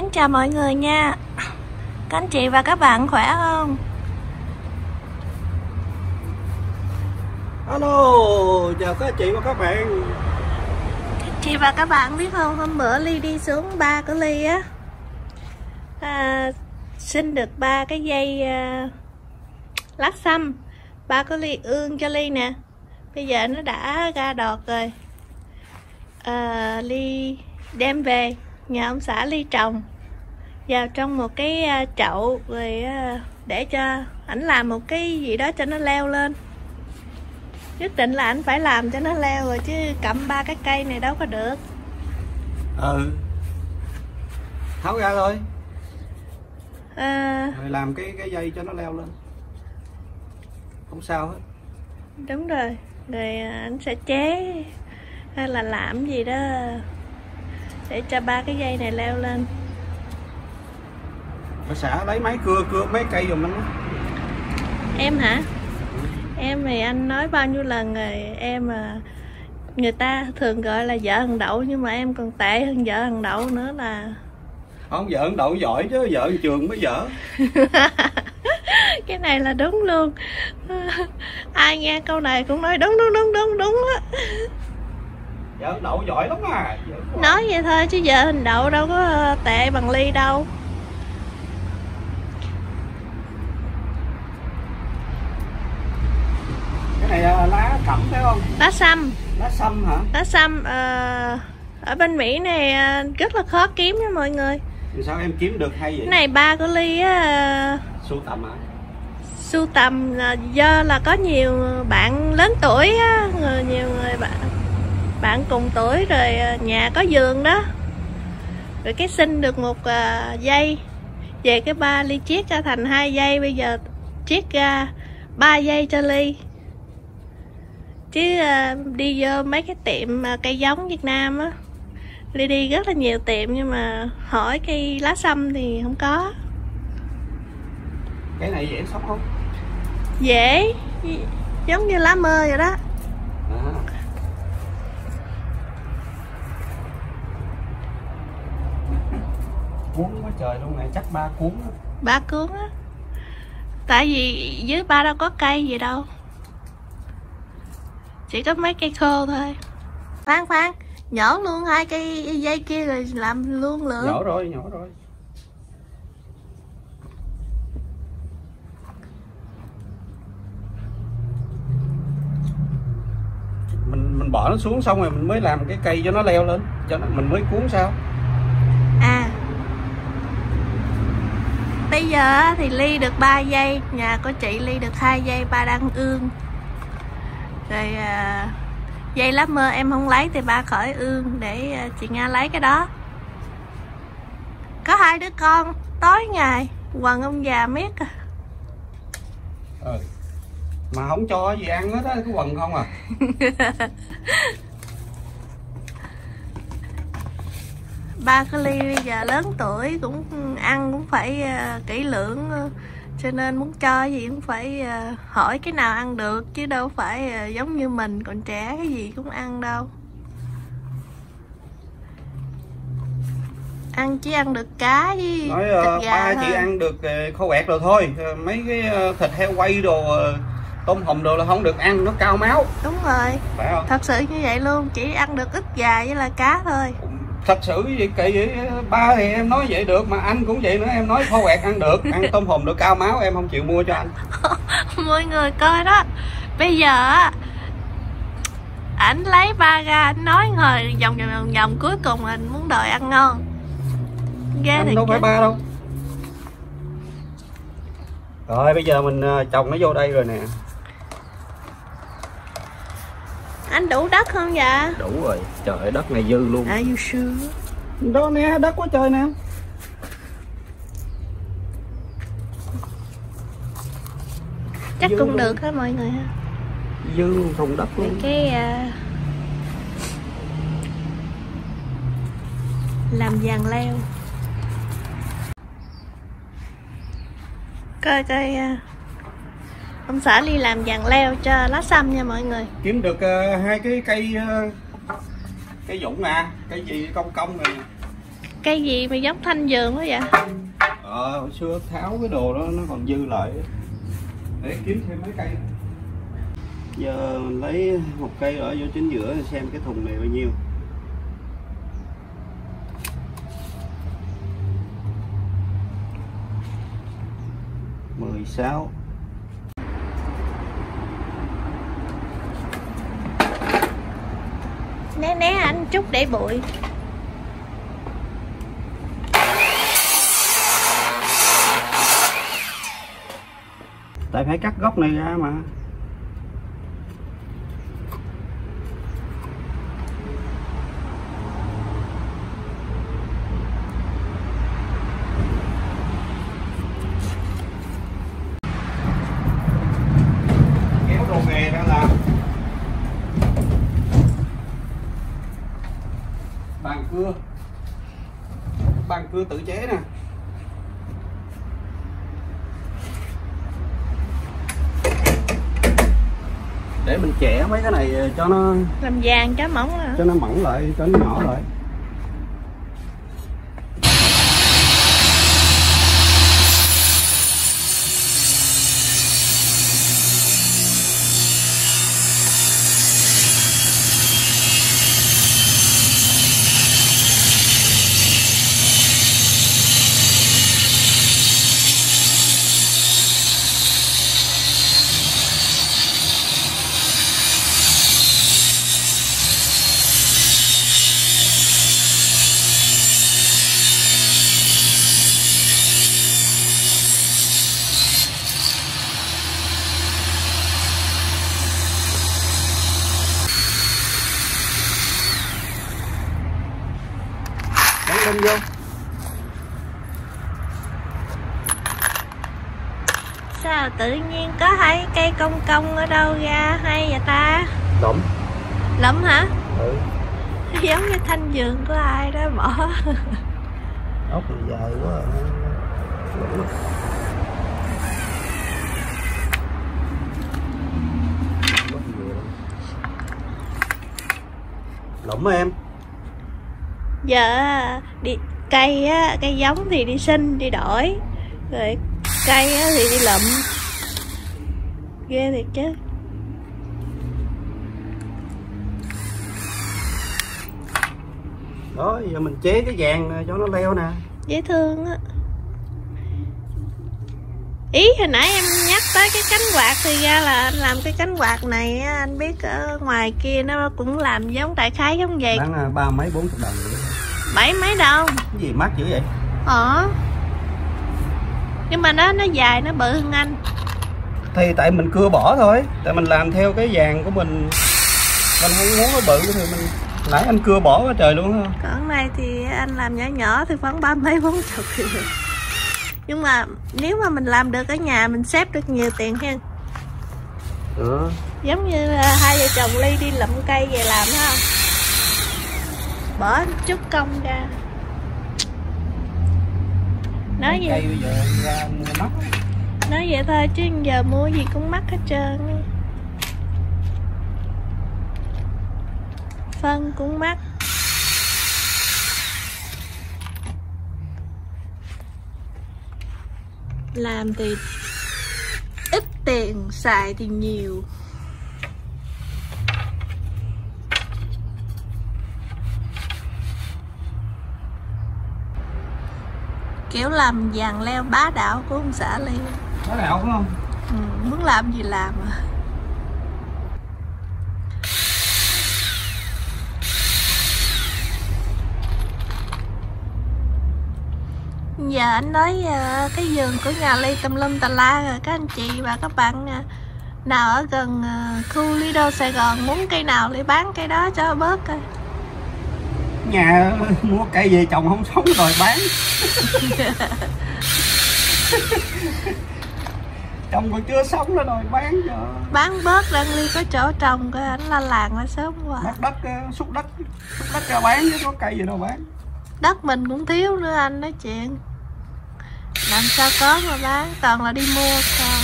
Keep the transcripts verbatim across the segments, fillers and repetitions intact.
Xin chào mọi người nha. Các anh chị và các bạn khỏe không? Alo, chào các chị và các bạn. Các chị và các bạn biết không, hôm bữa Ly đi xuống ba của Ly á, à, xin được ba cái dây à, lát xăm. Ba của Ly ương cho Ly nè. Bây giờ nó đã ra đọt rồi. à, Ly đem về nhà ông xã Ly trồng vào trong một cái chậu rồi để cho ảnh làm một cái gì đó cho nó leo lên. Nhất định là ảnh phải làm cho nó leo rồi, chứ cầm ba cái cây này đâu có được. Ừ, tháo ra thôi. à, Rồi làm cái cái dây cho nó leo lên, không sao hết. Đúng rồi. Rồi ảnh sẽ chế hay là làm gì đó để cho ba cái dây này leo lên. Bà xã lấy máy cưa cưa mấy cây giùm anh. Em hả? Em thì anh nói bao nhiêu lần rồi, em mà người ta thường gọi là vợ thằng đậu, nhưng mà em còn tệ hơn vợ thằng đậu nữa là Không, vợ thằng đậu giỏi chứ vợ thằng Trường mới dở. cái này là đúng luôn. Ai nghe câu này cũng nói đúng đúng đúng đúng đúng á. Vợ thằng đậu giỏi lắm à. Nói vậy thôi chứ vợ thằng đậu đâu có tệ bằng Ly đâu. Cái này lá cẩm phải không? Lá xăm. Lá xăm hả? Lá xăm à, ở bên Mỹ này rất là khó kiếm nha mọi người. Thì sao em kiếm được hay vậy? Cái này ba của Ly á, sưu tầm hả? sưu tầm là do là có nhiều bạn lớn tuổi á, người nhiều người bạn bạn cùng tuổi rồi nhà có vườn đó, rồi cái xin được một uh, dây về, cái ba Ly chiết ra thành hai dây. Bây giờ chiết ra ba dây cho Ly, chứ uh, đi vô mấy cái tiệm uh, cây giống Việt Nam á, Ly đi rất là nhiều tiệm nhưng mà hỏi cây lá xăm thì không có. Cái này dễ sống không? Dễ, giống như lá mơ vậy đó. À. Cuốn quá trời luôn này, chắc ba cuốn đó. Ba cuốn á. Tại vì dưới ba đâu có cây gì đâu, chỉ có mấy cây khô thôi. Khoan khoan, nhổ luôn hai cây dây kia rồi làm luôn lửa. Nhỏ rồi, nhỏ rồi. Mình mình bỏ nó xuống xong rồi mình mới làm cái cây cho nó leo lên, cho nó mình mới cuốn sao? À, bây giờ thì Ly được ba dây, nhà của chị Ly được hai dây, ba đang ương. Rồi à, dây lá mơ em không lấy thì ba khỏi ương để à, chị Nga lấy cái đó. Có hai đứa con tối ngày quần ông già miết à. Ừ. Mà không cho gì ăn hết á, cái quần không à. Ba cái Ly bây giờ lớn tuổi cũng ăn cũng phải uh, kỹ lưỡng, uh, cho nên muốn cho gì cũng phải uh, hỏi cái nào ăn được, chứ đâu phải uh, giống như mình còn trẻ cái gì cũng ăn đâu. Ăn chỉ ăn được cá với nói thịt uh, gà ba thôi. chỉ ăn được uh, kho quẹt rồi thôi, uh, mấy cái uh, thịt heo quay đồ, uh, tôm hùm đồ là không được ăn, nó cao máu. Đúng rồi, phải không? thật sự như vậy luôn, chỉ ăn được ít gà với là cá thôi. Thật sự vậy kỳ vậy? Ba thì em nói vậy được, mà anh cũng vậy nữa, em nói kho quẹt ăn được, ăn tôm hùm được cao máu, em không chịu mua cho anh. Mọi người coi đó, bây giờ ảnh lấy ba ra, anh nói hồi vòng vòng vòng vòng, cuối cùng anh muốn đòi ăn ngon. Ghê. Anh đâu phải ba đâu. Rồi bây giờ mình trồng nó vô đây rồi nè. Anh đủ đất không dạ? Đủ rồi, trời ơi đất này dư luôn. À, you sure? Đó nè, đất quá trời nè. Chắc dư cũng luôn. được hết mọi người ha. Dư luôn, thùng đất luôn. Cái uh, làm vàng leo. Coi coi uh, ông xã Ly làm vàng leo cho lá xăm nha mọi người. Kiếm được uh, hai cái cây uh, cây dũng nè, cây gì công công rồi. Cây gì mà giống thanh vườn quá vậy? Ờ, hồi xưa tháo cái đồ đó nó còn dư lại để kiếm thêm mấy cây. Giờ mình lấy một cây ở vô chính giữa xem cái thùng này bao nhiêu. mười sáu. Né né anh chút để bụi. Tại phải cắt gốc này ra mà. Kéo đồ nghề ra làm. Bàn cưa. Bàn cưa tự chế nè. Để mình chẻ mấy cái này cho nó làm vàng cho mỏng hả? Cho nó mỏng lại, cho nó nhỏ lại. Lên vô. Sao tự nhiên có hai cây cong cong ở đâu ra hay vậy ta? Lụm. Lụm hả? Ừ. Giống như thanh vườn của ai đó bỏ. Ốc thì dài quá à. Lụm. Lụm hả em? Giờ đi cây á, cây giống thì đi xin đi đổi, rồi cây á, thì đi lụm. Ghê thiệt chứ. Đó, giờ mình chế cái vàng cho nó leo nè. Dễ thương á. Ý hồi nãy em nhắc tới cái cánh quạt thì ra là anh làm cái cánh quạt này á, anh biết ở ngoài kia nó cũng làm giống đại khái giống vậy. Bán ba mấy bốn chục đồng nữa. Bảy mấy đâu. Cái gì mắc dữ vậy? Ờ. Nhưng mà nó nó dài nó bự hơn anh. Thì tại mình cưa bỏ thôi, tại mình làm theo cái vàng của mình, mình không muốn nó bự thì mình nãy anh cưa bỏ quá trời luôn ha. Còn này thì anh làm nhỏ nhỏ thì khoảng ba mấy bốn chục. Nhưng mà nếu mà mình làm được ở nhà mình xếp được nhiều tiền ha. Ừ. Giống như hai vợ chồng Ly đi lụm cây về làm thấy không? Bỏ chút công ra. Nói Mấy gì? cây bây giờ ra mua mắc. Nói vậy thôi chứ giờ mua gì cũng mắc hết trơn. Phân cũng mắc. Làm thì ít tiền, xài thì nhiều. Kiểu làm vàng leo bá đạo của ông xã Ly. Bá đạo phải không? Ừ, muốn làm gì làm à. Giờ anh nói uh, cái vườn của nhà Ly tùm lum tà la rồi các anh chị và các bạn uh, nào ở gần uh, khu Lido Sài Gòn muốn cây nào Ly bán cây đó cho bớt coi. Nhà mua cây về trồng không sống rồi bán. Trồng còn chưa sống nữa rồi bán cho. Bán bớt đang Ly có chỗ trồng coi anh la làng là sớm quá. Mất đất, xúc đất, xúc đất ra bán chứ có cây gì đâu bán. Đất mình cũng thiếu nữa anh nói chuyện. Làm sao có mà bán, toàn là đi mua con.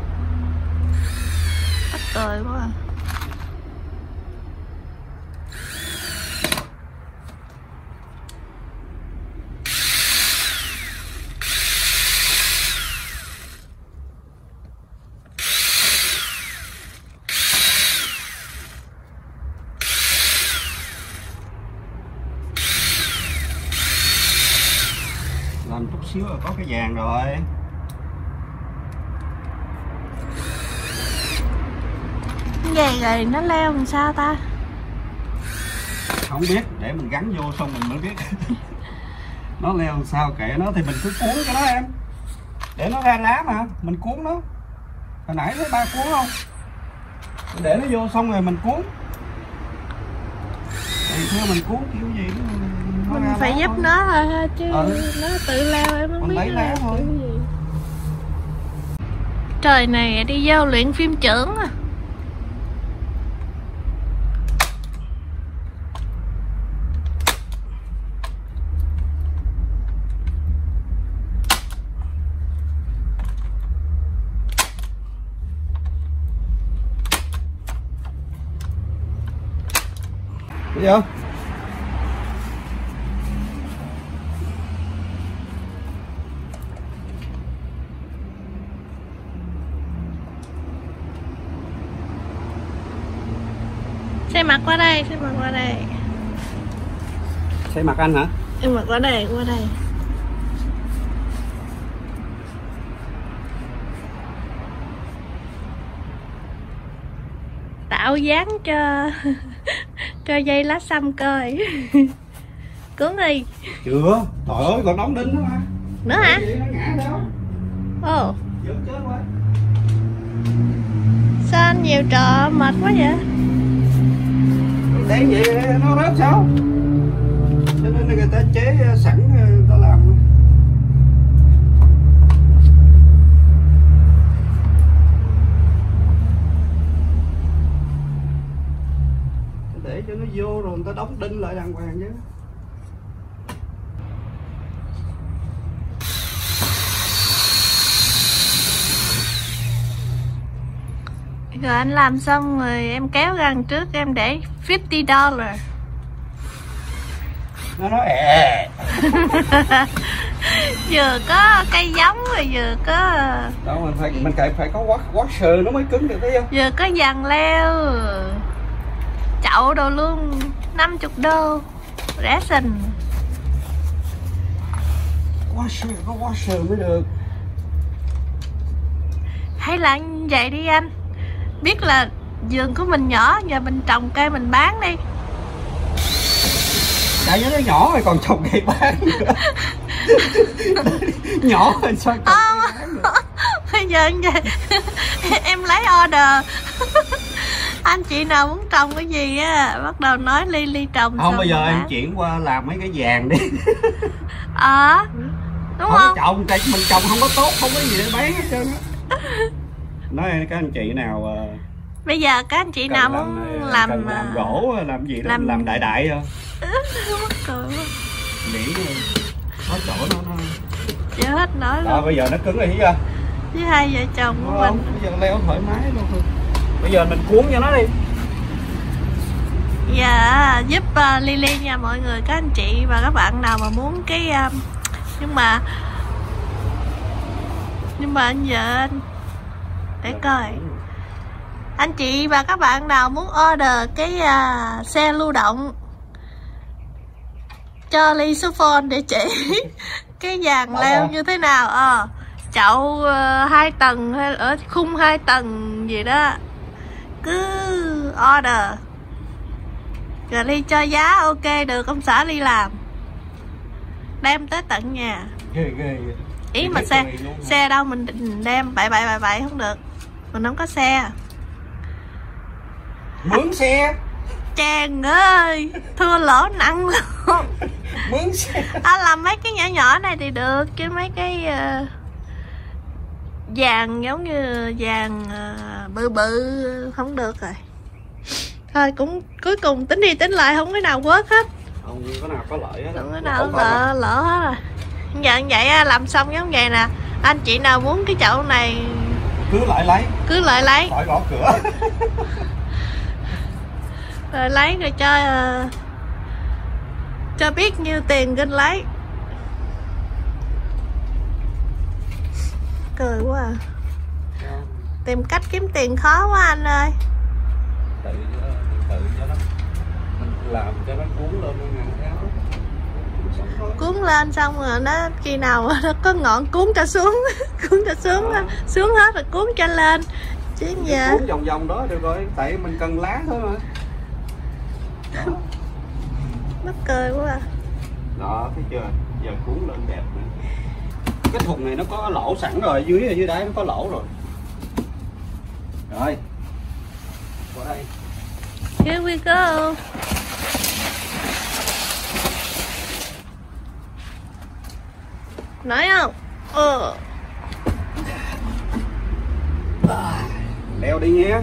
Bắt cười quá à. xíu là có cái vàng rồi. Vậy rồi nó leo làm sao ta? Không biết, để mình gắn vô xong mình mới biết. Nó leo làm sao kệ nó, thì mình cứ cuốn cho nó em, để nó ra lá mà mình cuốn nó. Hồi nãy thấy ba cuốn không, để nó vô xong rồi mình cuốn. Thì theo mình cuốn kiểu gì nó mình phải giúp thôi. Nó thôi chứ ừ. Nó tự leo em không mình biết lấy lá thôi. Gì. Trời này đi vô luyện phim trưởng à. Thấy chưa? Xe mặt qua đây, xe mặt qua đây. Xe mặt anh hả? Em mặt qua đây, qua đây. Tạo dáng cho cho dây lá xăm coi. Cuốn đi. Chưa, trời ơi còn đóng đinh nữa mà. Nữa hả? Nó ngã đâu. Ồ. Giật chết quá. Sao anh nhiều trò mệt quá vậy? Để vậy nó rớt sao? Cho nên người ta chế sẵn người ta làm. Để cho nó vô rồi người ta đóng đinh lại đàng hoàng chứ. Rồi anh làm xong rồi em kéo ra đằng trước em để fifty dollars. Nó nói ẹ. Vừa có cây giống rồi vừa có. Đâu mình phải mình phải phải có washer nó mới cứng được thấy không? Vừa có dàn leo. Chậu đồ luôn, năm mươi đô. Resin. Washer, có washer mới được. Hay là như vậy đi anh. Biết là vườn của mình nhỏ, giờ mình trồng cây mình bán đi. Tại vì nó nhỏ rồi còn trồng cây bán nữa. Nhỏ rồi sao trồng à, cây bán nữa. Bây giờ như vậy em lấy order. Anh chị nào muốn trồng cái gì á, bắt đầu nói Ly Ly trồng. Không, bây giờ em chuyển qua làm mấy cái vàng đi. Ờ à, đúng không? Không trồng, tại mình trồng không có tốt, không có gì để bán hết trơn á. Nói các anh chị nào bây giờ các anh chị nào muốn làm, làm làm gỗ làm gì đó làm, làm đại đại thôi. Miễn có chỗ nó nó chưa hết nói luôn. Bây giờ nó cứng rồi thấy chưa? Với hai vợ chồng của không, mình bây giờ leo thoải mái luôn. Bây giờ mình cuốn cho nó đi. Dạ giúp uh, Lily nha mọi người, các anh chị và các bạn nào mà muốn cái uh, nhưng mà nhưng mà anh giờ anh để coi anh chị và các bạn nào muốn order cái uh, xe lưu động cho Ly số phone để chỉ cái dàn leo như thế nào. Ờ chậu uh, hai tầng hay ở khung hai tầng gì đó cứ order rồi Ly cho giá ok được, ông xã Ly làm đem tới tận nhà. Ghê ghê ghê. Ý mà xe xe đâu mình định đem bậy bậy bậy bậy không được, mình không có xe. Mướn xe Chàng ơi thua lỗ nặng luôn. Mướn xe à, làm mấy cái nhỏ nhỏ này thì được chứ mấy cái uh, vàng giống như vàng uh, bự bự không được rồi. Thôi cũng cuối cùng tính đi tính lại không cái nào quớt hết, không có nào có lợi hết, không có nào lỡ lỡ hết rồi. Giờ vậy làm xong giống vậy nè, anh chị nào muốn cái chậu này cứ lại lấy cứ lại lấy khỏi gõ cửa. rồi lấy rồi cho uh, cho biết nhiêu tiền kinh lấy. Cười quá à. Tìm cách kiếm tiền khó quá anh ơi. Tự tự cho nó mình làm cho nó cuốn lên nó ngăn áo. thôi. Cuốn lên xong rồi nó khi nào nó có ngọn cuốn cho xuống, cuốn cho xuống, Đó. xuống hết rồi cuốn cho lên. Chứ giờ cuốn vòng vòng đó được rồi, tại mình cần lá thôi mà. Đó. mắc cười quá à. Đó, thấy chưa? Giờ cuốn lên đẹp nữa. Cái thùng này nó có lỗ sẵn rồi, dưới ở dưới đáy nó có lỗ rồi. Rồi. Qua đây. Here we go. Nói không? Ờ. Leo đi nhé.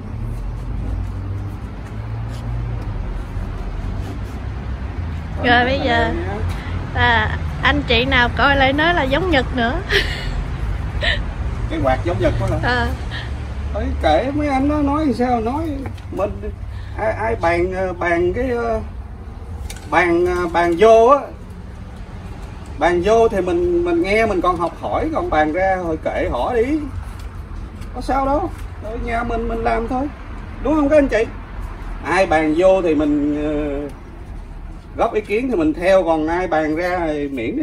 Rồi bây giờ à, anh chị nào coi lại nói là giống Nhật nữa. Cái quạt giống Nhật đó hả? À. Thôi kệ mấy anh nó nói sao nói, mình ai, ai bàn bàn cái bàn bàn vô á, bàn vô thì mình mình nghe mình còn học hỏi, còn bàn ra hồi kệ họ đi, có sao đâu, ở nhà mình mình làm thôi, đúng không các anh chị? Ai bàn vô thì mình uh, góp ý kiến thì mình theo, còn ai bàn ra thì miễn đi,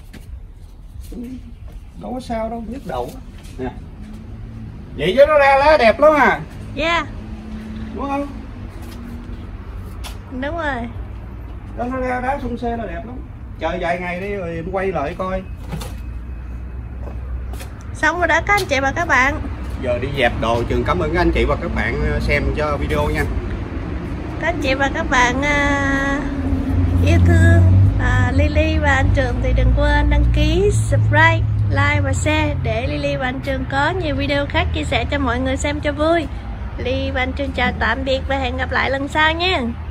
đâu có sao đâu, nhức đầu nè. Vậy chứ nó ra lá đẹp lắm à. Yeah. Đúng không? Đúng rồi. Đó, nó ra đá xung xe là đẹp lắm. Chờ vài ngày đi rồi em quay lại coi. Xong rồi đó các anh chị và các bạn. Giờ đi dẹp đồ. Trường cảm ơn các anh chị và các bạn xem cho video nha. Các anh chị và các bạn uh, yêu thương uh, Lily và anh Trường thì đừng quên đăng ký, subscribe, like và share để Lily và anh Trường có nhiều video khác chia sẻ cho mọi người xem cho vui. Lily và anh Trường chào tạm biệt và hẹn gặp lại lần sau nha.